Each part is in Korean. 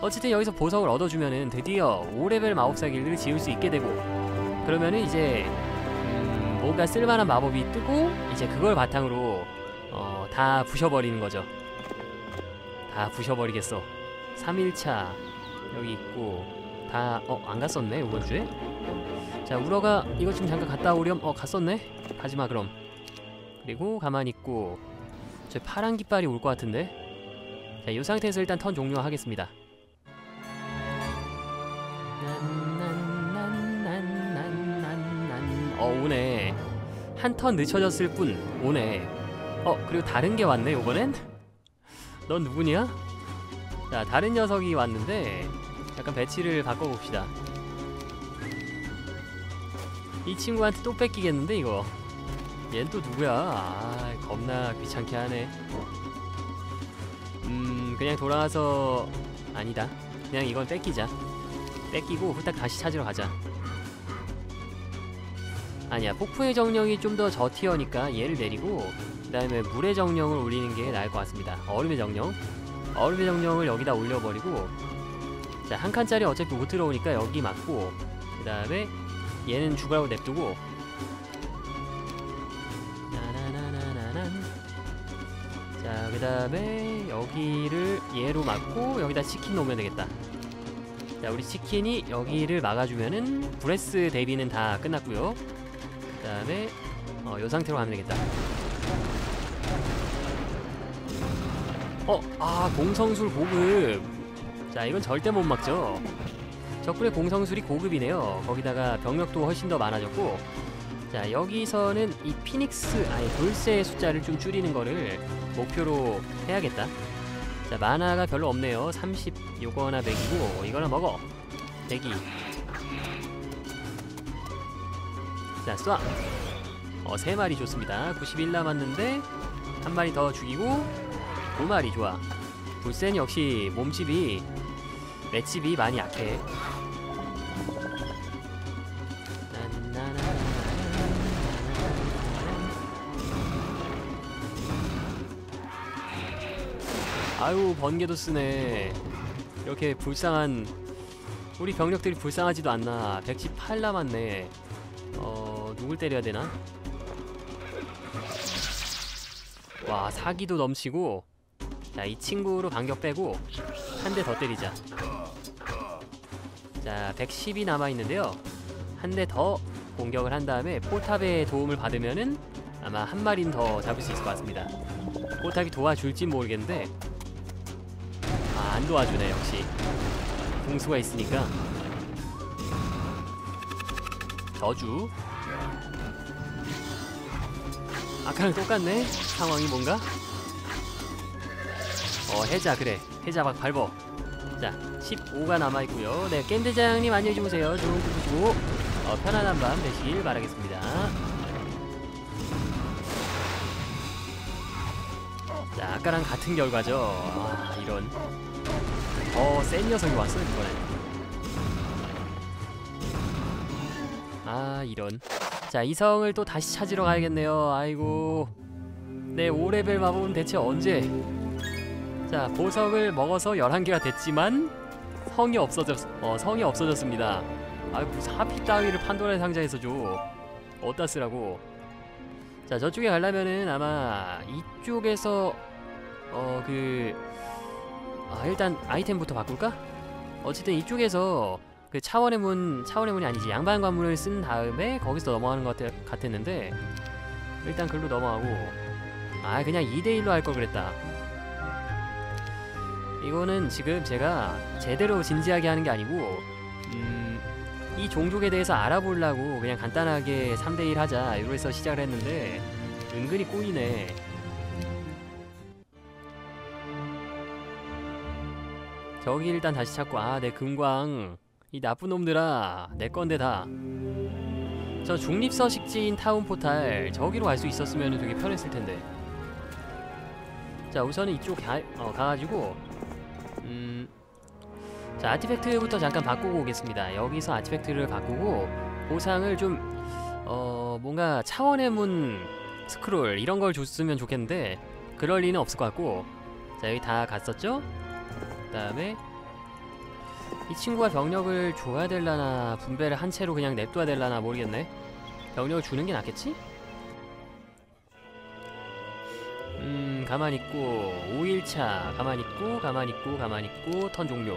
어쨌든 여기서 보석을 얻어주면은 드디어 5레벨 마법사기를 지을 수 있게 되고, 그러면은 이제 뭔가 쓸만한 마법이 뜨고 이제 그걸 바탕으로 다 부셔버리는 거죠. 다 부셔버리겠어. 3일차 여기 있고 다 안 갔었네 이번 주에. 자, 우러가 이거 좀 잠깐 갔다 오렴. 갔었네. 가지마 그럼. 그리고 가만히 있고 저 파란 깃발이 올 것 같은데. 자, 이 상태에서 일단 턴 종료하겠습니다. 오네. 한 턴 늦춰졌을 뿐 오네. 그리고 다른 게 왔네 이번엔. 넌 누구냐? 자, 다른 녀석이 왔는데 약간 배치를 바꿔봅시다. 이 친구한테 또 뺏기겠는데 이거. 얜 또 누구야? 겁나 귀찮게 하네. 그냥 돌아와서 아니다. 그냥 이건 뺏기자. 뺏기고 후딱 다시 찾으러 가자. 아니야, 폭풍의 정령이 좀 더 저티어니까 얘를 내리고 그 다음에 물의 정령을 올리는 게 나을 것 같습니다. 얼음의 정령. 얼음의 정령을 여기다 올려버리고, 자, 한 칸짜리 어차피 못 들어오니까 여기 맞고, 그 다음에 얘는 죽으라고 냅두고, 자, 그 다음에 여기를 얘로 막고 여기다 치킨 놓으면 되겠다. 자, 우리 치킨이 여기를 막아주면은 브레스 대비는 다 끝났고요. 그 다음에 요 상태로 가면 되겠다. 공성술 고급. 자, 이건 절대 못 막죠. 적군의 공성술이 고급이네요. 거기다가 병력도 훨씬 더 많아졌고, 자, 여기서는 이 피닉스, 돌쇠의 숫자를 좀 줄이는 거를 목표로 해야겠다. 자, 마나가 별로 없네요. 30 요거나 먹이고 이거나 먹어. 대기. 자, 쏴. 3마리 좋습니다. 91 남았는데 한 마리 더 죽이고 2마리 좋아. 불센 역시 몸집이 맷집이 많이 약해. 아유, 번개도 쓰네. 이렇게 불쌍한 우리 병력들이 불쌍하지도 않나. 118 남았네. 누굴 때려야 되나? 와, 사기도 넘치고. 자, 이 친구로 반격 빼고 한 대 더 때리자. 자, 110이 남아있는데요. 한 대 더 공격을 한 다음에 포탑의 도움을 받으면은 아마 한 마리는 더 잡을 수 있을 것 같습니다. 포탑이 도와줄진 모르겠는데 안 도와주네. 역시 궁수가 있으니까. 저주. 아까랑 똑같네. 상황이 뭔가. 해자. 그래, 해자 막 밟어. 자, 15가 남아있고요. 네, 겜대장님 안녕히 주무세요. 좋은 꿈 꾸시고 편안한 밤 되시길 바라겠습니다. 자, 아까랑 같은 결과죠. 이런 센 녀석이 왔어 이번엔. 이런. 자, 이성을 또 다시 찾으러 가야겠네요. 아이고. 네, 5레벨 마법은 대체 언제? 자, 보석을 먹어서 11개가 됐지만 성이 없어졌습니다. 무슨 하피 따위를 판도라의 상자에서 줘. 어디다 쓰라고. 자, 저쪽에 가려면은 아마 이쪽에서 일단 아이템부터 바꿀까? 어쨌든 이쪽에서 그 차원의 문이 아니지, 양반 관문을 쓴 다음에 거기서 넘어가는 것 같았는데 일단 글로 넘어가고. 그냥 2대1로 할 걸 그랬다. 이거는 지금 제가 제대로 진지하게 하는 게 아니고 이 종족에 대해서 알아보려고 그냥 간단하게 3대1 하자 이래서 시작을 했는데 은근히 꼬이네. 저기 일단 다시 찾고. 내 금광. 이 나쁜 놈들아, 내 건데 다. 저 중립서식지인 타운 포탈 저기로 갈 수 있었으면 되게 편했을 텐데. 자, 우선은 이쪽 가가지고 자, 아티팩트부터 잠깐 바꾸고 오겠습니다. 여기서 아티팩트를 바꾸고 보상을 좀 뭔가 차원의 문 스크롤 이런 걸 줬으면 좋겠는데 그럴 리는 없을 것 같고. 자, 여기 다 갔었죠? 그 다음에 이 친구가 병력을 줘야 될라나 분배를 한 채로 그냥 냅둬야 될라나 모르겠네. 병력을 주는 게 낫겠지? 가만히 있고 5일차 가만히 있고 가만히 있고 가만히 있고 턴 종료.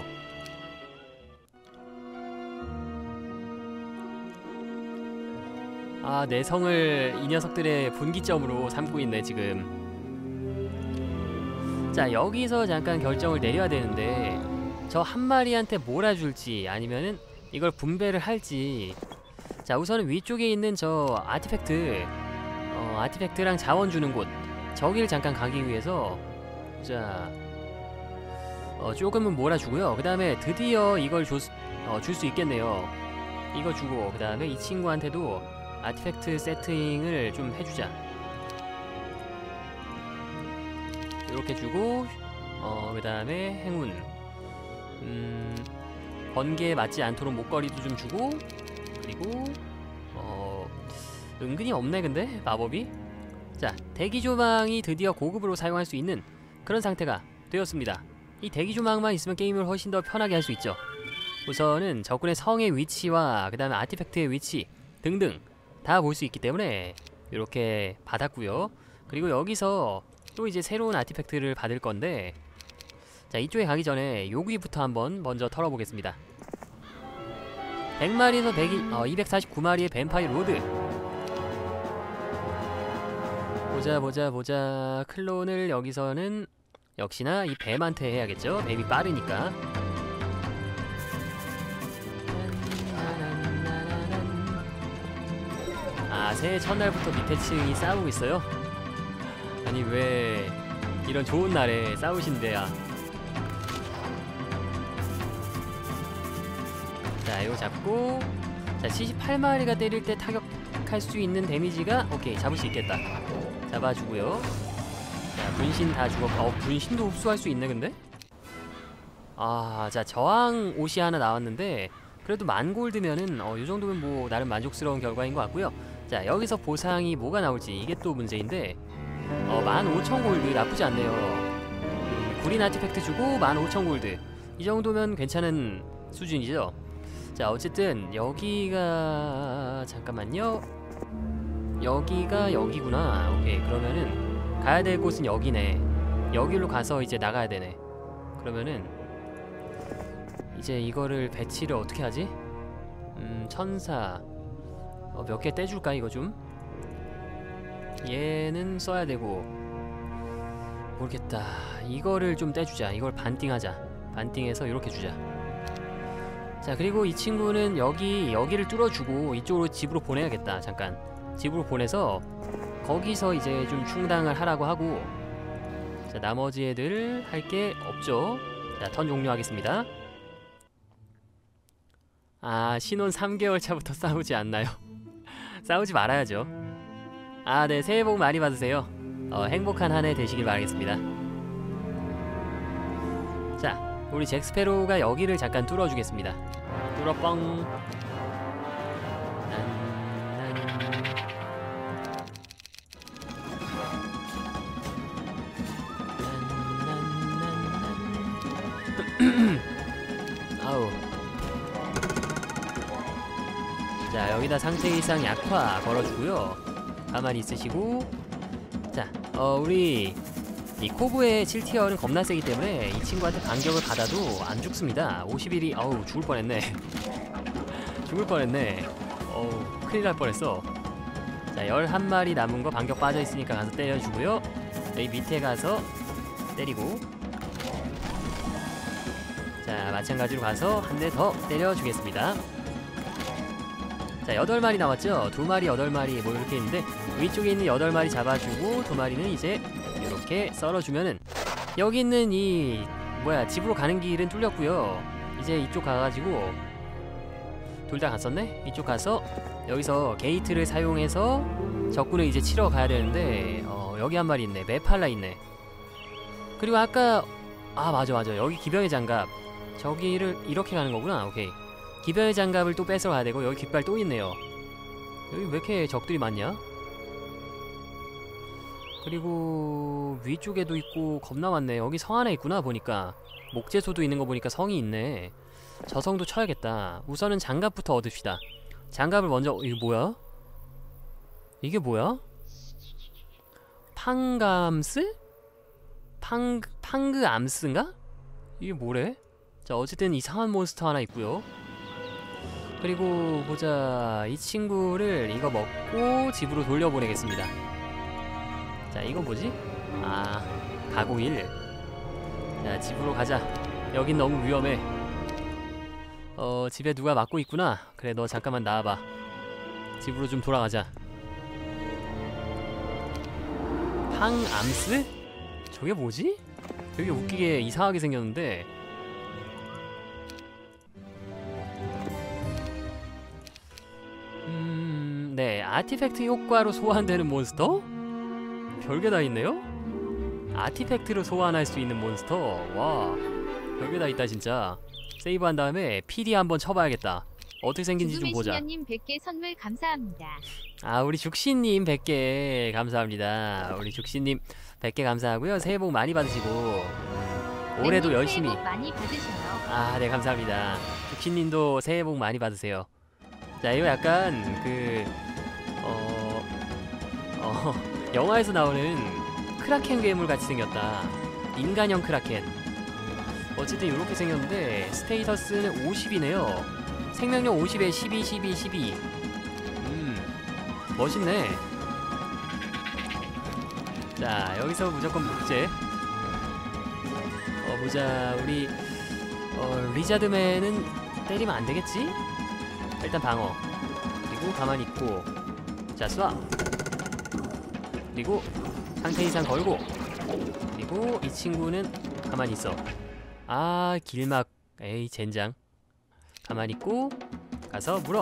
아, 내성을 이 녀석들의 분기점으로 삼고 있네 지금. 자, 여기서 잠깐 결정을 내려야 되는데 저 한 마리한테 몰아줄지 아니면은 이걸 분배를 할지. 자, 우선은 위쪽에 있는 저 아티팩트랑 자원 주는 곳, 저기를 잠깐 가기 위해서 자 조금은 몰아주고요. 그 다음에 드디어 이걸 줄 수 있겠네요. 이거 주고 그 다음에 이 친구한테도 아티팩트 세팅을 좀 해주자. 이렇게 주고 그 다음에 행운 번개에 맞지 않도록 목걸이도 좀 주고, 그리고 은근히 없네 근데 마법이. 자, 대기조망이 드디어 고급으로 사용할 수 있는 그런 상태가 되었습니다. 이 대기조망만 있으면 게임을 훨씬 더 편하게 할 수 있죠. 우선은 적군의 성의 위치와 그 다음에 아티팩트의 위치 등등 다 볼 수 있기 때문에 이렇게 받았고요. 그리고 여기서 또 이제 새로운 아티팩트를 받을 건데, 자, 이쪽에 가기 전에 여기부터 한번 먼저 털어보겠습니다. 100마리에서 249마리의 뱀파이어 로드. 보자. 클론을 여기서는 역시나 이 뱀한테 해야겠죠. 뱀이 빠르니까. 아, 새해 첫날부터 밑에 층이 싸우고 있어요? 아니 왜 이런 좋은 날에 싸우신대야. 자, 이거 잡고, 자, 78마리가 때릴 때 타격할 수 있는 데미지가 오케이, 잡을 수 있겠다. 잡아주고요. 자, 분신 다 죽었고, 분신도 흡수할 수 있네 근데? 아, 자, 저항 옷이 하나 나왔는데 그래도 10,000골드면은 요 정도면 뭐 나름 만족스러운 결과인 것 같고요. 자, 여기서 보상이 뭐가 나올지 이게 또 문제인데 15,000골드 나쁘지 않네요. 구린 아티팩트 주고 15,000골드, 이 정도면 괜찮은 수준이죠. 자, 어쨌든 여기가 잠깐만요. 여기가 여기구나. 오케이, 그러면은 가야 될 곳은 여기네. 여기로 가서 이제 나가야 되네. 그러면은 이제 이거를 배치를 어떻게 하지? 천사 몇 개 떼줄까 이거 좀? 얘는 써야 되고, 모르겠다. 이거를 좀 떼주자. 이걸 반띵하자. 반띵해서 이렇게 주자. 자, 그리고 이 친구는 여기를 뚫어주고 이쪽으로 집으로 보내야겠다. 잠깐 집으로 보내서 거기서 이제 좀 충당을 하라고 하고. 자, 나머지 애들 할 게 없죠. 자, 턴 종료하겠습니다. 아, 신혼 3개월 차부터 싸우지 않나요? 싸우지 말아야죠. 아, 네, 새해 복 많이 받으세요. 행복한 한 해 되시길 바라겠습니다. 자, 우리 잭스페로우가 여기를 잠깐 뚫어주겠습니다. 뚫어뻥. 아우. 자, 여기다 상태 이상 약화 걸어주고요. 가만히 있으시고. 자, 우리 이 코브의 7티어는 겁나 세기 때문에 이 친구한테 반격을 받아도 안 죽습니다. 51이 어우, 죽을 뻔했네. 죽을 뻔했네. 어우, 큰일 날 뻔했어. 자, 11마리 남은 거 반격 빠져 있으니까 가서 때려주고요. 여기 밑에 가서 때리고. 자, 마찬가지로 가서 한 대 더 때려주겠습니다. 자, 8마리 남았죠? 2마리, 8마리 뭐 이렇게 있는데 위쪽에 있는 8마리 잡아주고 2마리는 이제 이렇게 썰어주면은 여기 있는 이 집으로 가는 길은 뚫렸고요. 이제 이쪽 가가지고 둘 다 갔었네? 이쪽 가서 여기서 게이트를 사용해서 적군을 이제 치러 가야 되는데 여기 한 마리 있네. 메팔라 있네. 그리고 아까 맞아 여기 기병의 장갑, 저기를 이렇게 가는 거구나. 오케이, 기병의 장갑을 또 뺏어 가야 되고, 여기 깃발 또 있네요. 여기 왜 이렇게 적들이 많냐? 그리고 위쪽에도 있고 겁나 많네. 여기 성 하나 있구나 보니까. 목재소도 있는 거 보니까 성이 있네. 저성도 쳐야겠다. 우선은 장갑부터 얻읍시다. 장갑을 먼저. 이거 뭐야? 이게 뭐야? 팡감스? 팡그암스인가? 이게 뭐래? 자, 어쨌든 이상한 몬스터 하나 있고요. 그리고 보자. 이 친구를 이거 먹고 집으로 돌려보내겠습니다. 자, 이건 뭐지? 아, 가고일. 자, 집으로 가자. 여긴 너무 위험해. 집에 누가 막고 있구나. 그래, 너 잠깐만 나와봐. 집으로 좀 돌아가자. 팡암스? 저게 뭐지? 되게 웃기게 이상하게 생겼는데. 네, 아티팩트 효과로 소환되는 몬스터? 별게 다 있네요? 아티팩트로 소환할 수 있는 몬스터. 와, 별게 다 있다 진짜. 세이브한 다음에 PD 한번 쳐봐야겠다. 어떻게 생긴지 좀 보자. 죽음의 신녀님 100개 선물 감사합니다. 아, 우리 죽신님 100개 감사합니다. 우리 죽신님 100개 감사하고요. 새해 복 많이 받으시고 올해도 열심히. 새해 복 많이 받으셔요. 아, 네, 감사합니다. 죽신님도 새해 복 많이 받으세요. 자, 이거 약간 영화에서 나오는 크라켄 괴물 같이 생겼다. 인간형 크라켄. 어쨌든 이렇게 생겼는데 스테이터스는 50이네요. 생명력 50에 12, 12, 12. 멋있네. 자, 여기서 무조건 복제. 보자. 우리 리자드맨은 때리면 안 되겠지? 일단 방어. 그리고 가만히 있고. 자, 쏴. 그리고 상태 이상 걸고. 그리고 이 친구는 가만히 있어. 아, 길막. 에이, 젠장. 가만히 있고 가서 물어.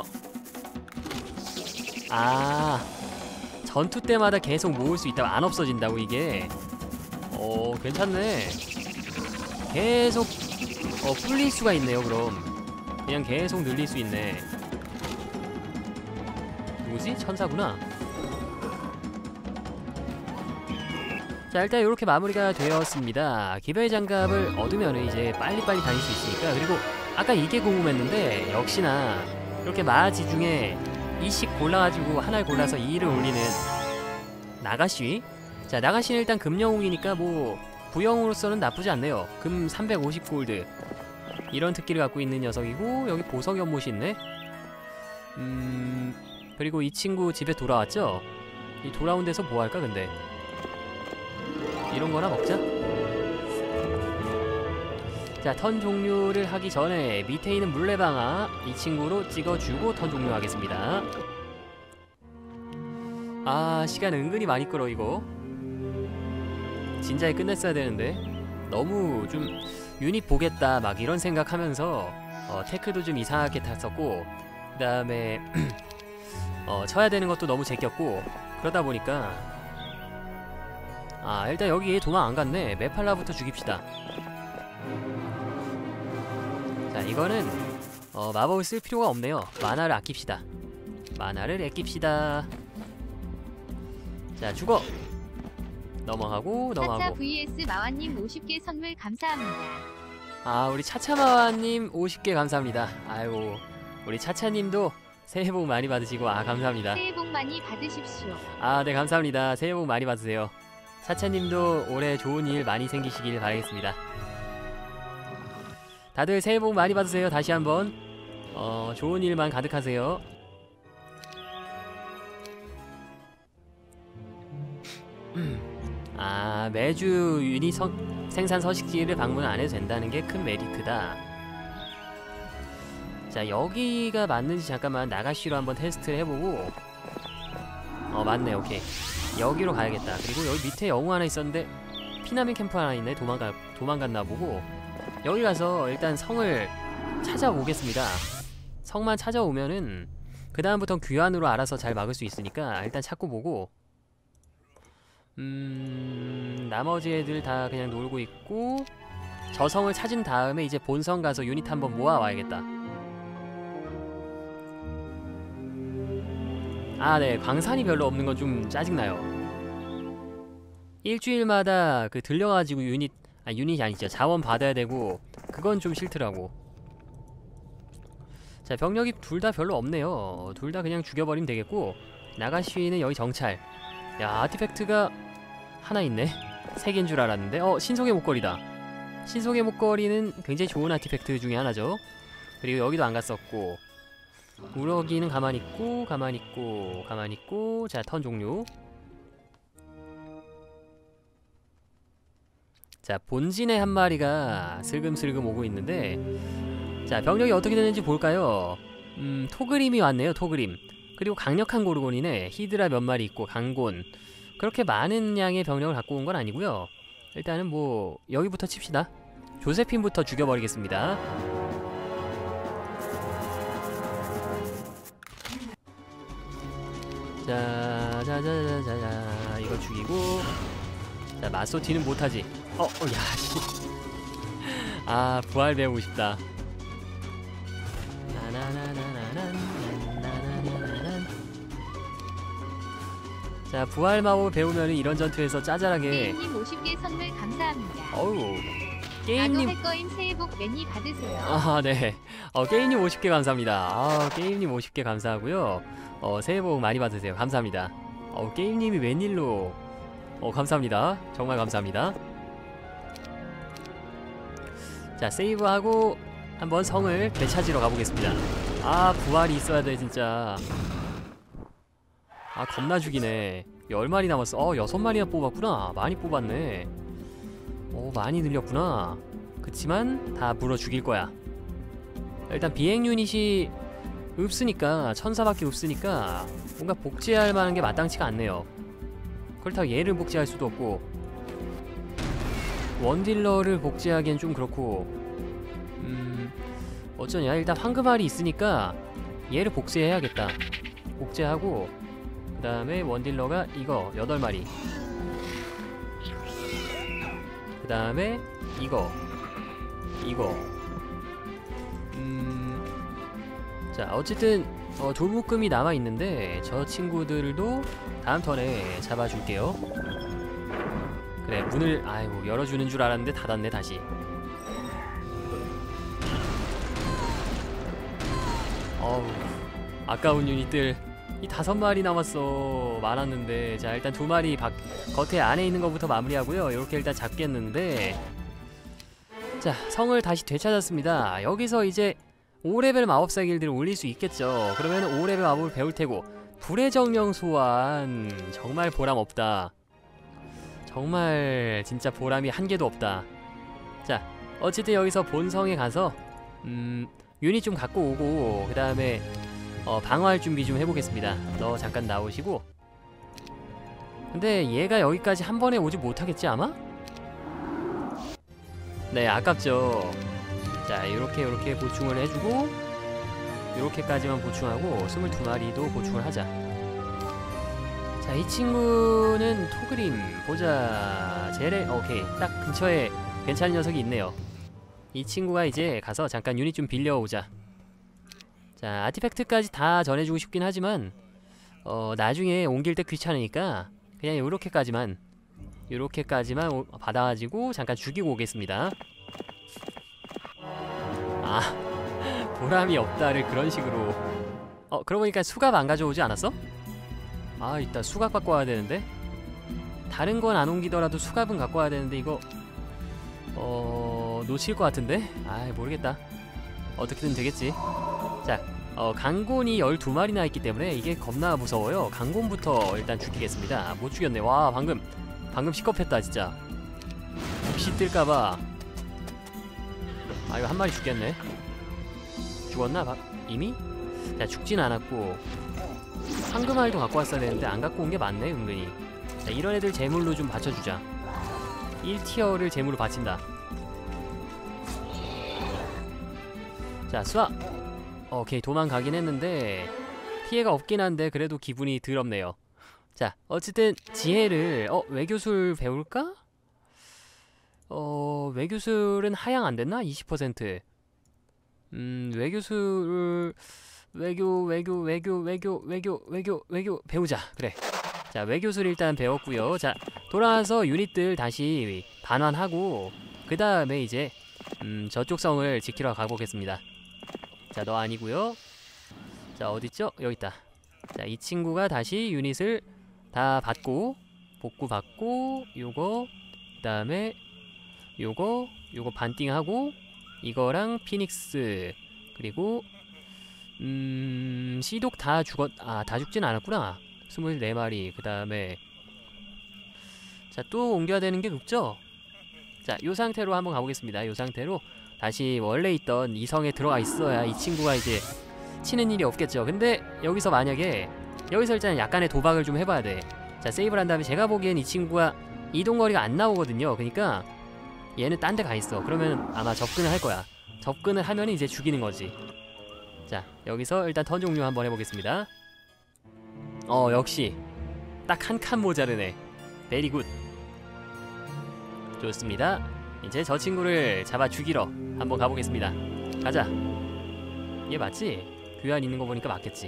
아, 전투 때마다 계속 모을 수 있다고. 안 없어진다고 이게. 괜찮네. 계속 불릴 수가 있네요. 그럼 그냥 계속 늘릴 수 있네. 누구지? 천사구나. 자, 일단 이렇게 마무리가 되었습니다. 기별의 장갑을 얻으면 이제 빨리빨리 다닐 수 있으니까. 그리고 아까 이게 궁금했는데 역시나 이렇게 마지 중에 2씩 골라가지고 하나를 골라서 2를 올리는 나가시. 자, 나가시는 일단 금영웅이니까 뭐 부영으로서는 나쁘지 않네요. 금 350골드 이런 특기를 갖고 있는 녀석이고, 여기 보석 연못이 있네. 그리고 이 친구 집에 돌아왔죠? 이 돌아온 데서 뭐 할까 근데? 이런 거나 먹자. 자, 턴 종료를 하기 전에 밑에 있는 물레방아 이 친구로 찍어주고 턴 종료하겠습니다. 아, 시간 은근히 많이 끌어 이거. 진작에 끝냈어야 되는데. 너무 좀 유닛 보겠다 막 이런 생각하면서 태클도 좀 이상하게 탔었고, 그 다음에 쳐야 되는 것도 너무 제꼈고, 그러다 보니까 아, 일단 여기 도망 안 갔네. 메팔라부터 죽입시다. 자, 이거는 마법을 쓸 필요가 없네요. 마나를 아낍시다. 마나를 아낍시다. 자, 죽어. 넘어가고 넘어가고. 차차 vs 마와님 50개 선물 감사합니다. 아, 우리 차차마와님 50개 감사합니다. 아이고, 우리 차차님도 새해 복 많이 받으시고. 아, 감사합니다. 새해 복 많이 받으십시오. 아, 네, 감사합니다. 새해 복 많이 받으세요. 차차님도 올해 좋은 일 많이 생기시길 바라겠습니다. 다들 새해 복 많이 받으세요. 다시 한번 좋은 일만 가득하세요. 아, 매주 유닛 생산 서식지를 방문 안 해도 된다는 게 큰 메리트다. 자, 여기가 맞는지 잠깐만 나가시로 한번 테스트를 해보고. 맞네. 오케이, 여기로 가야겠다. 그리고 여기 밑에 영웅 하나 있었는데 피나민 캠프 하나 있네. 도망갔나 보고. 여기 가서 일단 성을 찾아오겠습니다. 성만 찾아오면은 그 다음부턴 귀환으로 알아서 잘 막을 수 있으니까 일단 찾고 보고. 나머지 애들 다 그냥 놀고 있고, 저 성을 찾은 다음에 이제 본성 가서 유닛 한번 모아와야겠다. 아, 네, 광산이 별로 없는 건 좀 짜증나요. 일주일마다 그 들려가지고 유닛이 아니죠, 자원 받아야 되고, 그건 좀 싫더라고. 자, 병력이 둘 다 별로 없네요. 둘 다 그냥 죽여버리면 되겠고, 나가시는 여기 정찰. 야, 아티팩트가 하나 있네. 세 개인 줄 알았는데, 신속의 목걸이다. 신속의 목걸이는 굉장히 좋은 아티팩트 중에 하나죠. 그리고 여기도 안 갔었고, 우럭이는 가만히 있고, 가만히 있고, 가만히 있고. 자, 턴 종료. 자, 본진의 한 마리가 슬금슬금 오고 있는데, 자, 병력이 어떻게 되는지 볼까요? 토그림이 왔네요. 토그림. 그리고 강력한 고르곤이네. 히드라 몇 마리 있고, 강곤. 그렇게 많은 양의 병력을 갖고 온 건 아니고요. 일단은 뭐 여기부터 칩시다. 조세핀부터 죽여버리겠습니다. 자자자자자자, 이거 죽이고. 자, 마소티는 못하지. 야, 씨. 아, 부활 배우고 싶다. 자, 부활 마법을 배우면 이런 전투에서 짜잘하게. 게임님 50개 선물 감사합니다. 어우, 나도 게임님. 할 거임 새해 복 많이 받으세요. 아, 네. 게임님 50개 감사합니다. 게임님 50개 감사하고요. 새해 복 많이 받으세요. 감사합니다. 게임님이 웬일로. 감사합니다. 정말 감사합니다. 자, 세이브하고 한번 성을 되찾으러 가보겠습니다. 아, 부활이 있어야 돼 진짜. 아, 겁나 죽이네. 10마리 남았어. 6마리나 뽑았구나. 많이 뽑았네. 많이 늘렸구나. 그치만 다 물어 죽일 거야. 일단 비행 유닛이 없으니까, 천사밖에 없으니까 뭔가 복제할 만한 게 마땅치가 않네요. 그렇다고 얘를 복제할 수도 없고, 원딜러를 복제하기엔 좀 그렇고, 어쩌냐. 일단 황금알이 있으니까 얘를 복제해야겠다. 복제하고, 그 다음에 원딜러가 이거 8마리, 그 다음에 이거 자, 어쨌든 돌묶음이 남아있는데 저 친구들도 다음 턴에 잡아줄게요. 그래, 문을 아이고 열어주는 줄 알았는데 닫았네. 다시. 아까운 유닛들. 이 5마리 남았어. 많았는데. 자, 일단 2마리 겉에 안에 있는 것부터 마무리하고요. 이렇게 일단 잡겠는데, 자, 성을 다시 되찾았습니다. 여기서 이제 5레벨 마법사 길드를 올릴 수 있겠죠. 그러면 5레벨 마법을 배울 테고, 불의 정령 소환 정말 보람 없다. 정말 진짜 보람이 한 개도 없다. 자, 어쨌든 여기서 본성에 가서 유닛 좀 갖고 오고, 그 다음에 방어할 준비 좀 해보겠습니다. 너 잠깐 나오시고. 근데 얘가 여기까지 한 번에 오지 못하겠지 아마? 네, 아깝죠. 자, 요렇게 보충을 해주고, 요렇게까지만 보충하고 22마리도 보충을 하자. 자, 이 친구는 토그림 보자. 제레. 오케이, 딱 근처에 괜찮은 녀석이 있네요. 이 친구가 이제 가서 잠깐 유닛 좀 빌려오자. 자, 아티팩트까지 다 전해주고 싶긴 하지만 나중에 옮길 때 귀찮으니까 그냥 요렇게까지만 받아가지고 잠깐 죽이고 오겠습니다. 아, 보람이 없다를 그런 식으로. 그러고 보니까 수갑 안 가져오지 않았어? 아, 이따 수갑 갖고 와야 되는데. 다른 건 안 옮기더라도 수갑은 갖고 와야 되는데 이거 놓칠 것 같은데? 아이, 모르겠다. 어떻게든 되겠지. 자, 강곤이 12마리나 있기 때문에 이게 겁나 무서워요. 강곤부터 일단 죽이겠습니다. 못 죽였네. 와, 방금 시겁했다 진짜. 혹시 뜰까봐. 아, 이거 한 마리 죽겠네. 죽었나? 이미? 자, 죽진 않았고, 황금알도 갖고 왔어야 되는데 안 갖고 온 게 맞네, 은근히. 자, 이런 애들 제물로 좀 받쳐주자. 1티어를 제물로 바친다. 자, 쏴! 오케이, 도망가긴 했는데 피해가 없긴 한데 그래도 기분이 더럽네요. 자, 어쨌든 지혜를 외교술 배울까? 외교술은 하향 안 됐나? 20%. 외교술을 외교 배우자. 그래. 자, 외교술 일단 배웠고요. 자, 돌아와서 유닛들 다시 반환하고 그 다음에 이제 저쪽 성을 지키러 가보겠습니다. 자, 너 아니고요. 자, 어딨죠? 여기 있다. 자, 이 친구가 다시 유닛을 다 받고 복구 받고 요거 그다음에 요거 반띵하고 이거랑 피닉스 그리고 시독 다 다 죽진 않았구나. 24마리. 그다음에 자, 또 옮겨야 되는 게 없죠? 자, 요 상태로 한번 가보겠습니다. 요 상태로 다시 원래 있던 이 성에 들어가 있어야 이 친구가 이제 치는 일이 없겠죠. 근데 여기서 만약에 여기서 일단 약간의 도박을 좀 해봐야 돼. 자, 세이브를 한 다음에 제가 보기엔 이 친구가 이동거리가 안 나오거든요. 그러니까 얘는 딴 데 가 있어. 그러면 아마 접근을 할 거야. 접근을 하면 이제 죽이는 거지. 자, 여기서 일단 턴 종료 한번 해보겠습니다. 역시 딱 한 칸 모자르네. 베리 굿. 좋습니다. 이제 저 친구를 잡아 죽이러 한번 가보겠습니다. 가자. 얘 맞지? 교환 있는 거 보니까 맞겠지.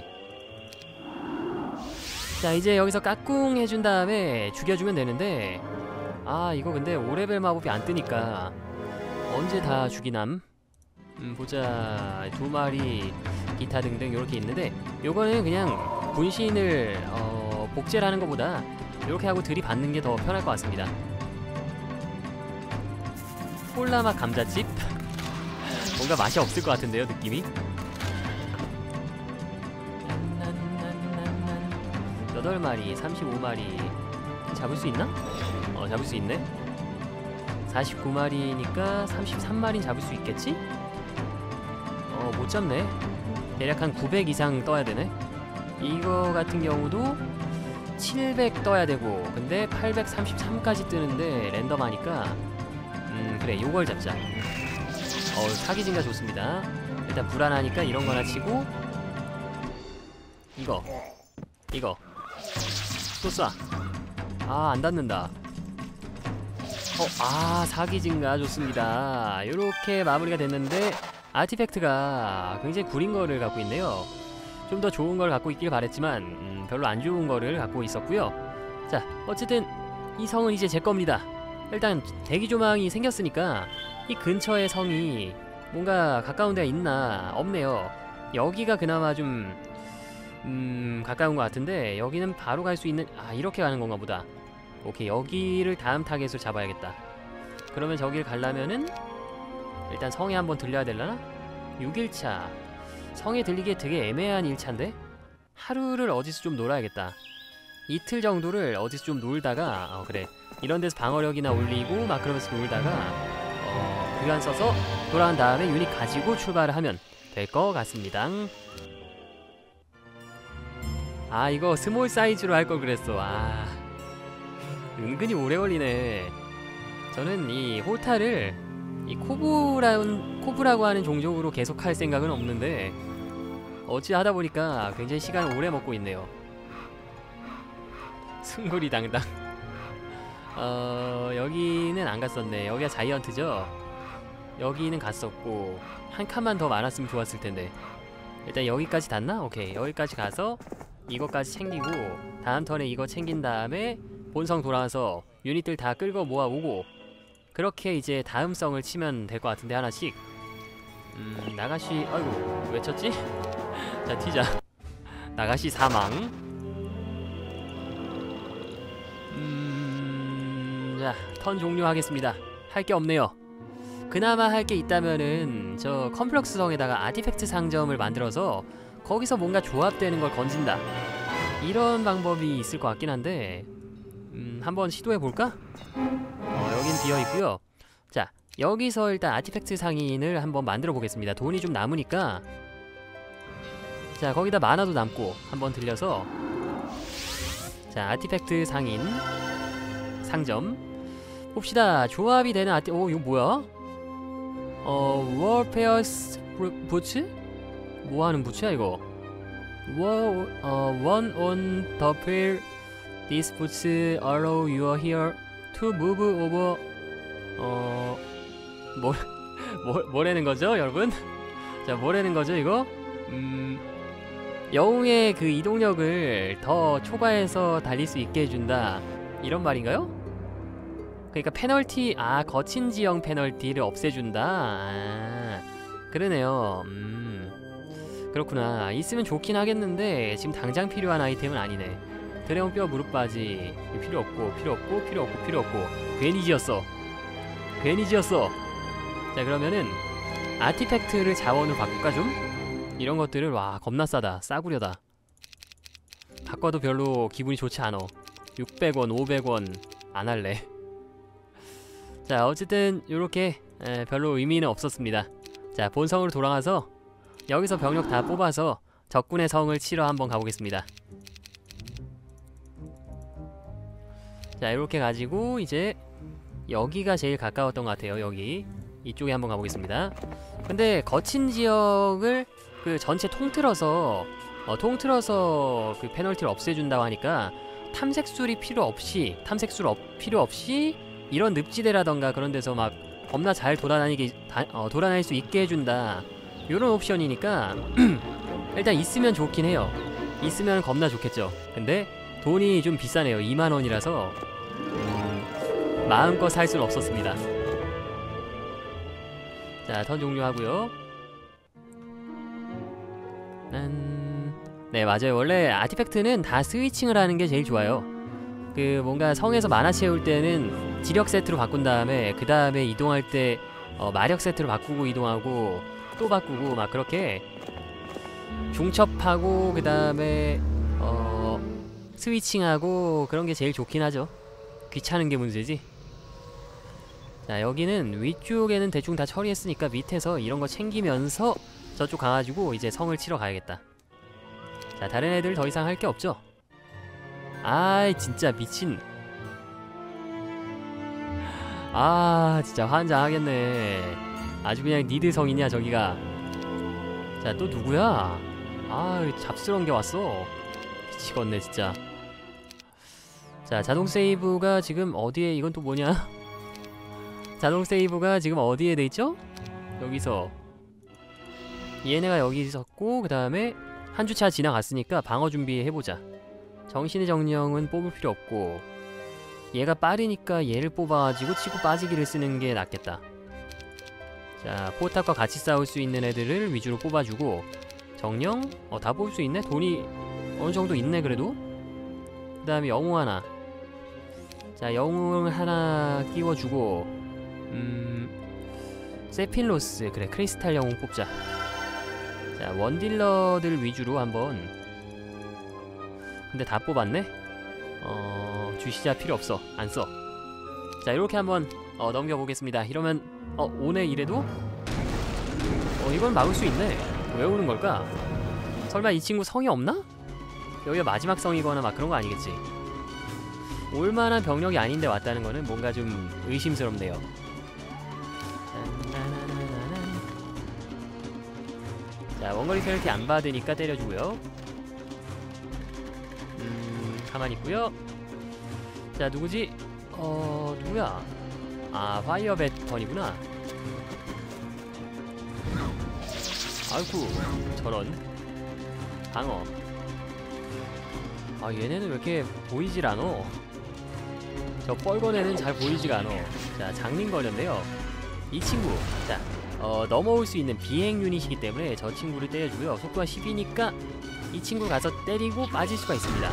자, 이제 여기서 까꿍 해준 다음에 죽여주면 되는데 아, 이거 근데 5레벨 마법이 안 뜨니까 언제 다 죽이남? 보자. 2마리 기타 등등 요렇게 있는데 요거는 그냥 분신을 복제라는 것보다 요렇게 하고 들이받는 게 더 편할 것 같습니다. 콜라맛 감자칩? 뭔가 맛이 없을 것 같은데요, 느낌이? 8마리, 35마리 잡을 수 있나? 잡을 수 있네. 49마리니까 33마리 잡을 수 있겠지? 못 잡네. 대략 한 900 이상 떠야 되네. 이거 같은 경우도 700 떠야 되고 근데 833까지 뜨는데 랜덤하니까 그래, 요걸 잡자. 사기 증가 좋습니다. 일단 불안하니까 이런 거나 치고 이거 또 쏴. 안 닿는다. 사기 증가 좋습니다. 요렇게 마무리가 됐는데 아티팩트가 굉장히 구린 거를 갖고 있네요. 좀 더 좋은 걸 갖고 있길 바랬지만 별로 안 좋은 거를 갖고 있었고요. 자, 어쨌든 이 성은 이제 제 겁니다. 일단 대기 조망이 생겼으니까 이 근처에 성이 뭔가 가까운 데가 있나 없네요. 여기가 그나마 좀 가까운 것 같은데 여기는 바로 갈 수 있는 이렇게 가는 건가 보다. 오케이, 여기를 다음 타겟으로 잡아야겠다. 그러면 저길 가려면은 일단 성에 한번 들려야 되려나? 6일차 성에 들리기에 되게 애매한 일차인데 하루를 어디서 좀 놀아야겠다. 이틀 정도를 어디서 좀 놀다가 그래, 이런 데서 방어력이나 올리고 막 그러면서 놀다가 교환 써서 돌아온 다음에 유닛 가지고 출발을 하면 될 것 같습니다. 이거 스몰 사이즈로 할 걸 그랬어. 은근히 오래 걸리네. 저는 이 호타를 이 코브라고 하는 종족으로 계속 할 생각은 없는데 어찌 하다 보니까 굉장히 시간을 오래 먹고 있네요. 승구리 당당. 여기는 안 갔었네. 여기가 자이언트죠? 여기는 갔었고 한 칸만 더 많았으면 좋았을 텐데. 일단 여기까지 닿나? 오케이, 여기까지 가서 이거까지 챙기고 다음 턴에 이거 챙긴 다음에 본성 돌아와서 유닛들 다 끌고 모아오고 그렇게 이제 다음 성을 치면 될 것 같은데 하나씩. 나가시 아이고 왜 쳤지? 자, 튀자. 나가시 사망. 자, 턴 종료하겠습니다. 할 게 없네요. 그나마 할 게 있다면은 저 컴플럭스 성에다가 아티팩트 상점을 만들어서 거기서 뭔가 조합되는 걸 건진다. 이런 방법이 있을 것 같긴 한데 한번 시도해볼까? 여긴 비어있고요. 자, 여기서 일단 아티팩트 상인을 한번 만들어 보겠습니다. 돈이 좀 남으니까. 자, 거기다 만화도 남고 한번 들려서 자, 아티팩트 상인 상점 봅시다. 조합이 되는 이거 뭐야? 워페어스 부츠? 뭐하는 부츠야 이거? One on the pier. This boots allow you here to move over. 뭐라는 거죠, 여러분? 자, 뭐라는 거죠, 이거? 영웅의 그 이동력을 더 초과해서 달릴 수 있게 해준다. 이런 말인가요? 그러니까 페널티, 거친 지형 페널티를 없애준다. 그러네요. 그렇구나. 있으면 좋긴 하겠는데 지금 당장 필요한 아이템은 아니네. 드래곤 뼈 무릎바지 필요 없고 필요 없고 필요 없고 필요 없고 괜히 지었어. 괜히 지었어. 자 그러면은 아티팩트를 자원으로 바꿀까 좀? 이런 것들을 와 겁나 싸다. 싸구려다. 바꿔도 별로 기분이 좋지 않어. 600원 500원 안 할래. 자 어쨌든 요렇게 별로 의미는 없었습니다. 자 본성으로 돌아가서 여기서 병력 다 뽑아서 적군의 성을 치러 한번 가보겠습니다. 자 이렇게 가지고 이제 여기가 제일 가까웠던 것 같아요. 여기 이쪽에 한번 가보겠습니다. 근데 거친 지역을 그 전체 통틀어서 그 페널티를 없애준다고 하니까 탐색술이 필요 없이 이런 늪지대라던가 그런 데서 막 겁나 잘 돌아다닐 수 있게 해준다. 요런 옵션이니까 일단 있으면 좋긴 해요. 있으면 겁나 좋겠죠. 근데 돈이 좀 비싸네요. 2만원이라서 마음껏 살 수는 없었습니다. 자, 턴 종료하고요. 네, 맞아요. 원래 아티팩트는 다 스위칭을 하는 게 제일 좋아요. 그 뭔가 성에서 마나 채울 때는 지력 세트로 바꾼 다음에 그 다음에 이동할 때 마력 세트로 바꾸고 이동하고 또 바꾸고 막 그렇게 중첩하고 그 다음에 스위칭하고 그런 게 제일 좋긴 하죠. 귀찮은 게 문제지. 자 여기는 위쪽에는 대충 다 처리했으니까 밑에서 이런 거 챙기면서 저쪽 가가지고 이제 성을 치러 가야겠다. 자 다른 애들 더 이상 할 게 없죠? 아이 진짜 미친. 아 진짜 환장하겠네. 아주 그냥 니드 성이냐 저기가. 자 또 누구야? 아 잡스러운 게 왔어. 미치겠네 진짜. 자 자동 세이브가 지금 어디에. 이건 또 뭐냐? 자동 세이브가 지금 어디에 돼 있죠? 여기서 얘네가 여기 있었고 그 다음에 한 주차 지나갔으니까 방어 준비해보자. 정신의 정령은 뽑을 필요 없고 얘가 빠르니까 얘를 뽑아가지고 치고 빠지기를 쓰는 게 낫겠다. 자 포탑과 같이 싸울 수 있는 애들을 위주로 뽑아주고 정령? 다 뽑을 수 있네? 돈이 어느정도 있네 그래도? 그 다음에 영웅 하나. 자 영웅 하나 끼워주고 세필로스 그래 크리스탈 영웅 뽑자. 자 원딜러들 위주로 한번. 근데 다 뽑았네? 주시자 필요 없어. 안 써. 자 이렇게 한번 넘겨보겠습니다. 이러면 오네 이래도? 이건 막을 수 있네. 왜 오는 걸까? 설마 이 친구 성이 없나? 여기가 마지막 성이거나 막 그런 거 아니겠지? 올만한 병력이 아닌데 왔다는 거는 뭔가 좀 의심스럽네요. 자 원거리 페널티 안 받으니까 때려주고요. 가만히 있고요. 자 누구지? 누구야? 아 파이어벳 턴이구나. 아이쿠 저런 방어. 아 얘네는 왜 이렇게 보이질 않어? 저 뻘건 애는 잘 보이지가 않어. 자 장린 걸렸네요 이 친구. 자 넘어올 수 있는 비행 유닛이기 때문에 저 친구를 때려주고요. 속도가 10이니까 이 친구 가서 때리고 빠질 수가 있습니다.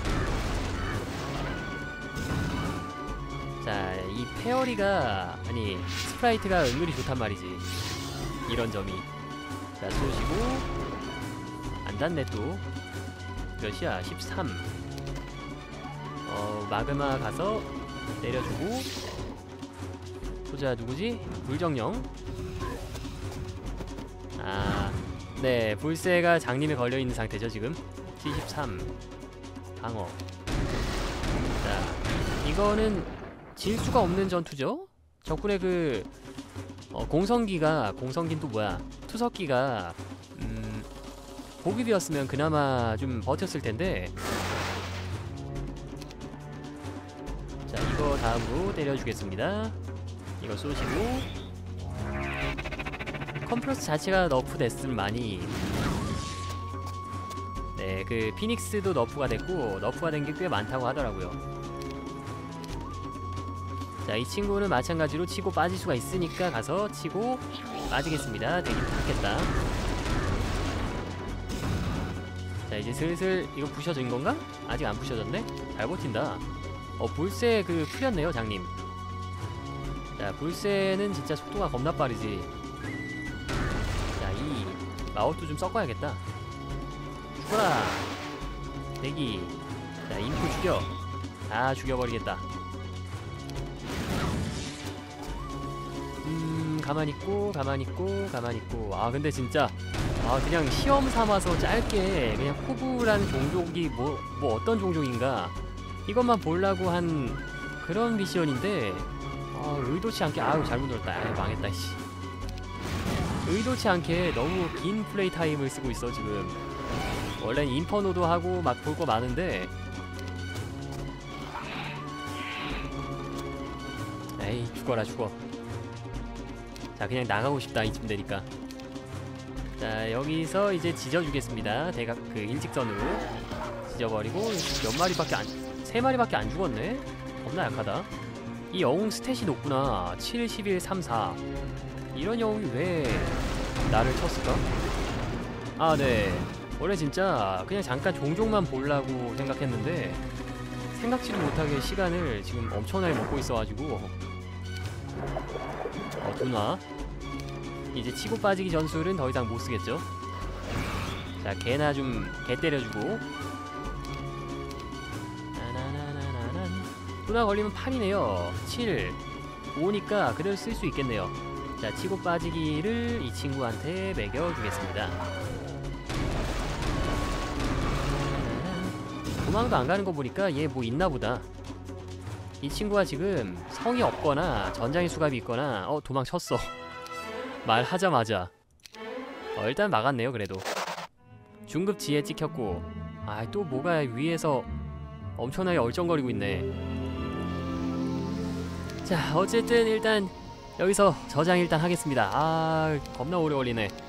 자, 이 페어리가 아니 스프라이트가 은근히 좋단 말이지. 이런 점이. 자, 쏘시고 안 닿네 또. 몇이야? 13. 마그마 가서 때려주고. 보자 누구지? 불정령. 아, 네 불새가 장님에 걸려있는 상태죠 지금. 73 방어. 자 이거는 질 수가 없는 전투죠. 적군의 그 공성기는 또 뭐야? 투석기가 보급이었으면 그나마 좀 버텼을 텐데. 자 이거 다음으로 때려주겠습니다. 이거 쏘시고. 컴플러스 자체가 너프 됐음만이. 네, 그 피닉스도 너프가 됐고 너프가 된 게 꽤 많다고 하더라고요. 자, 이 친구는 마찬가지로 치고 빠질 수가 있으니까 가서 치고 빠지겠습니다. 되게 닿겠다. 자 이제 슬슬 이거 부셔진 건가? 아직 안 부셔졌네? 잘 버틴다. 불새 그 풀렸네요 장님. 자 불새는 진짜 속도가 겁나 빠르지. 자 이 마법도 좀 섞어야겠다. 죽어라 대기. 자 인포 죽여. 다 죽여버리겠다. 가만히 있고 가만히 있고 가만히 있고. 아 근데 진짜 그냥 시험 삼아서 짧게 그냥 호브라는 종족이 뭐 어떤 종족인가 이것만 보려고 한 그런 미션인데 의도치 않게 잘못 눌렀다. 망했다 씨. 의도치 않게 너무 긴 플레이 타임을 쓰고 있어 지금. 원래는 인퍼노도 하고 막 볼 거 많은데 에이 죽어라 죽어. 자 그냥 나가고 싶다 이쯤 되니까. 자 여기서 이제 지져주겠습니다. 대각 그 일직선으로 지져버리고. 몇 마리밖에 세 마리밖에 안 죽었네. 겁나 약하다. 이 영웅 스탯이 높구나. 7, 11, 3, 4 이런 영웅이 왜 나를 쳤을까? 네 원래 진짜 그냥 잠깐 종족만 보려고 생각했는데 생각지도 못하게 시간을 지금 엄청나게 먹고 있어가지고 두나 이제 치고 빠지기 전술은 더 이상 못쓰겠죠. 자 개나 좀 개 때려주고. 두나 걸리면 8이네요 7 5니까 그대로 쓸 수 있겠네요. 자 치고 빠지기를 이 친구한테 매겨주겠습니다. 도망도 안 가는 거 보니까 얘 뭐 있나보다. 이 친구가 지금 성이 없거나 전장의 수갑이 있거나 도망쳤어. 말하자마자 일단 막았네요. 그래도 중급 지에 찍혔고. 또 뭐가 위에서 엄청나게 얼쩡거리고 있네. 자 어쨌든 일단 여기서 저장 일단 하겠습니다. 겁나 오래 걸리네.